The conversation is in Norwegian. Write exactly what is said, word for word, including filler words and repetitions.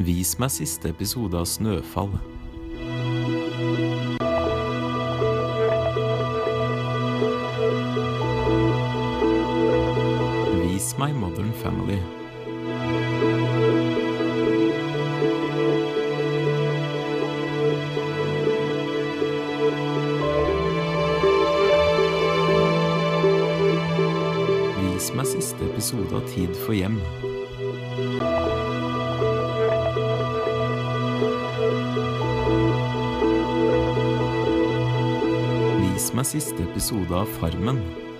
Vis meg siste episode av Snøfall. Vis meg Modern Family. Vis meg siste episode av Tid for hjem. Vis meg siste episode av Farmen.